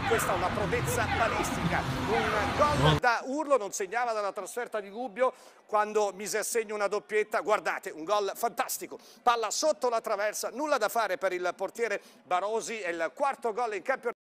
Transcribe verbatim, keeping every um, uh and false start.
questa è una prodezza balistica. Un gol da urlo, non segnava dalla trasferta di Gubbio quando mise a segno una doppietta. Guardate, un gol fantastico, palla sotto la traversa, nulla da fare per il portiere Barosi, è il quarto gol in campionato.